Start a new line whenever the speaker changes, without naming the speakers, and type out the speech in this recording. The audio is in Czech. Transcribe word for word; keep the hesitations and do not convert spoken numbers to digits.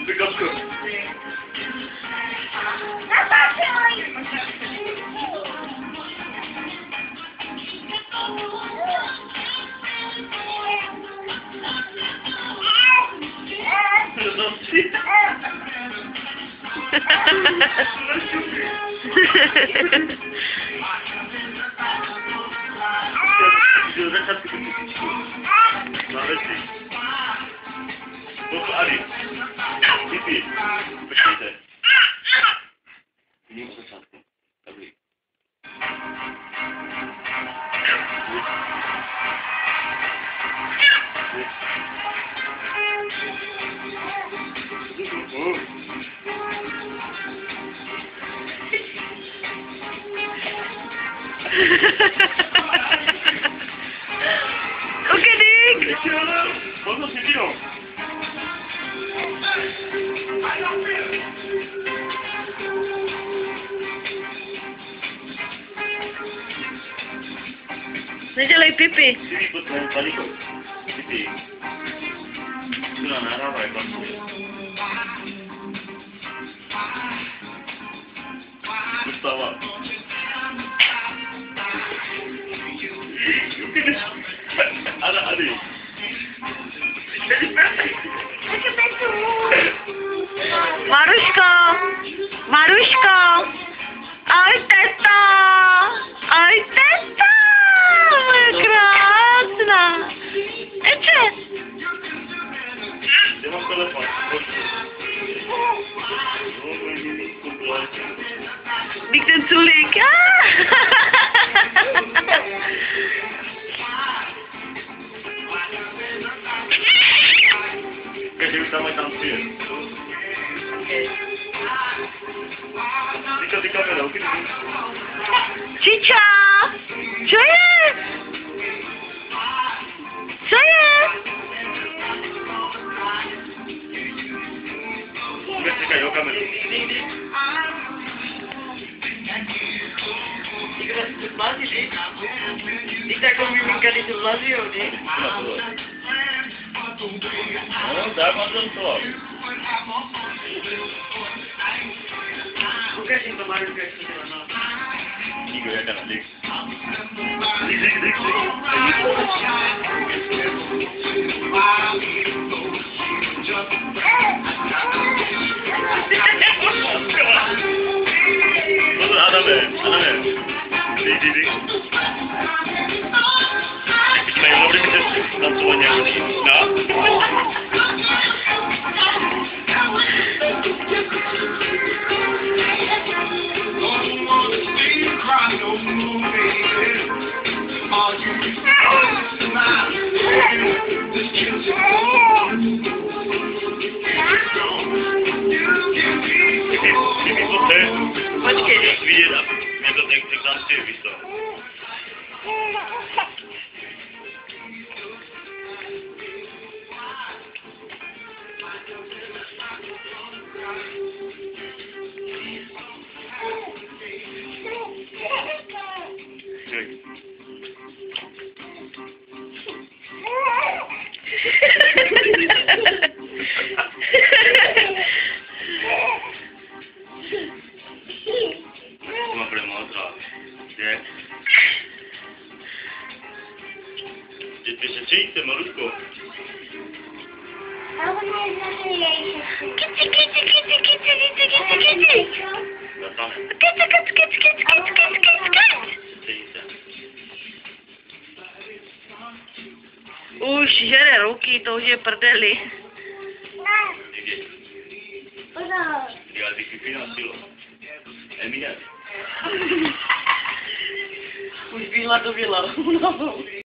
Wykopku. Ali, pipi, počkejte. Vidím od začátku. Dobrý.
Oké, Dick!
Wat was dit hier?
Nedělej pipi.
Pipi, pod tvým palikou. Pipi. Tu nám nahrávaj vlastně. Dostává. Ada, Adi.
Maruško! Maruško! Ahoj, teta! Ahoj, teta! Moje krásná! Eče!
Já mám telefon.
Dík ten culík.
Každý už tam tancuje. Tyka, tyka, pedal, ty.
Čiča! Co je? Co je?
Můžeš čekat do kameru.
Nikdo se to zlazí, ne? Víš, takovou miminka, když to zlazí, jo, ne?
No, tak mám tam to.
Ukaž jim to, Maruška, jak to dělá, no.
Nikdo, jak na lik. Lik, lik, lik, Pozor, Adame, Adame. Lik, lik, lik. Vidíme, jak dobrý můžeš tancovat nějaký. No?
Počkej.
Vidět a mě to tak tak tancuje, víš to. Má bude modrá. Kde? Kde ty se čejíte, Maruško?
Kici, kici, kici, kici, kici, kici, kici.
Zatane.
Kici, kici, kici, kici, kici, kici, kici, kici.
Čejíte.
Už žere ruky, to už je prdeli.
Někde. Já ty pipi na silo. Emine.
Už byla to byla.